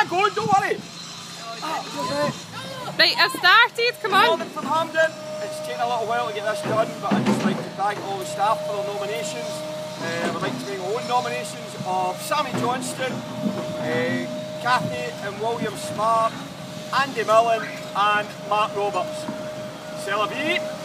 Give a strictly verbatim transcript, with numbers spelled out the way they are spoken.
going, don't worry. Right, I've started, come on. Morning from Hampden. It's taken a little while to get this done, but I'd just like to thank all the staff for their nominations. Uh, I would like to make my own nominations of Sammy Johnston, uh, Kathy and William Smart, Andy Millen and Mark Roberts. C'est la vie.